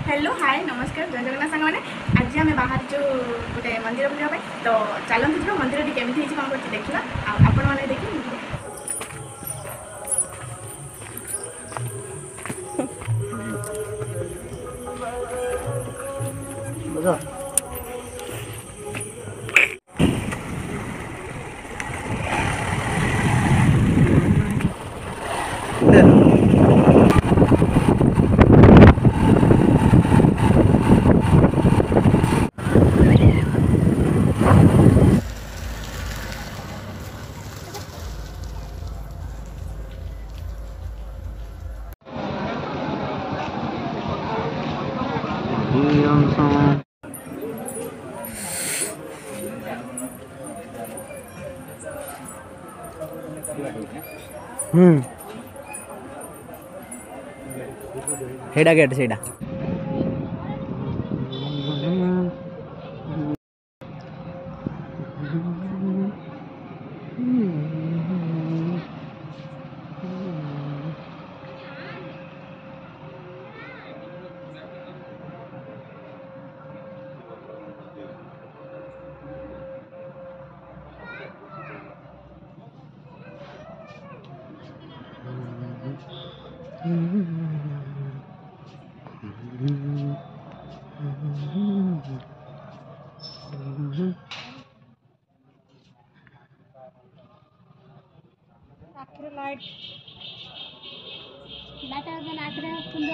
hello hi नमस्कार जय जगन्नाथ सांग मैंने आज आम बाहर जो गोटे मंदिर बुलावा तो चलते जो मंदिर केमी कौन कर देखा आपण मैंने देखिए हेडा गेट सेडा लाइट आखिर सुंदर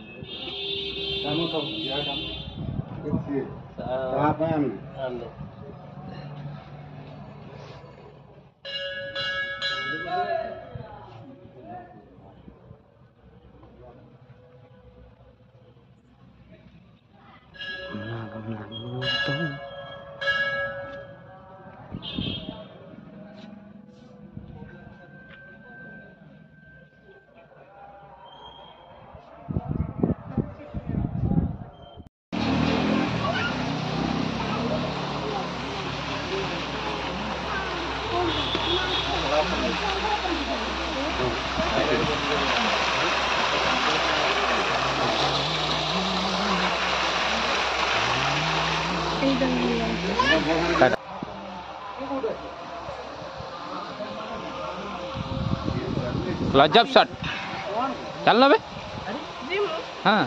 क्लोजअप शॉट चल ना बे हाँ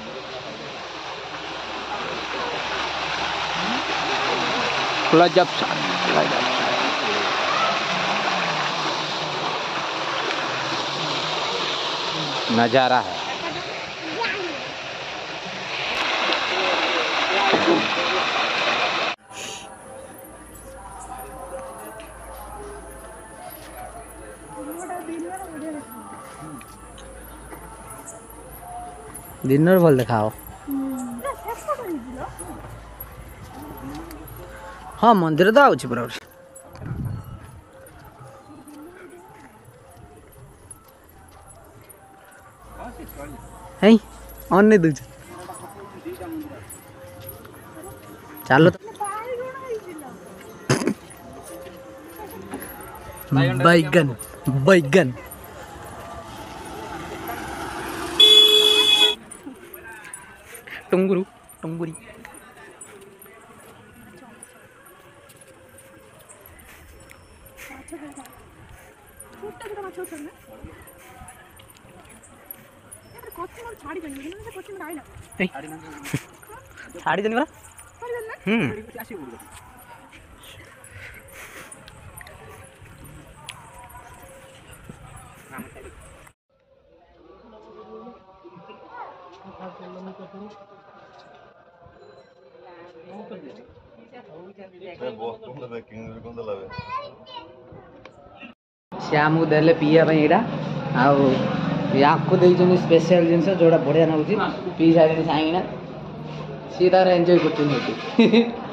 क्लोजअप शॉट नजारा है दिन भल देखाओ हाँ मंदिर तो आउची पूरा है ऑन नहीं दूच चलो बैगन बैगन टुंगुरु टुंगुरी छाड़ी देनी बरा श्याम को देले पिया आपको देखते स्पेशल जिनस जोड़ा बढ़िया नौकरी पी सारे साइना सी तार एंजॉय कर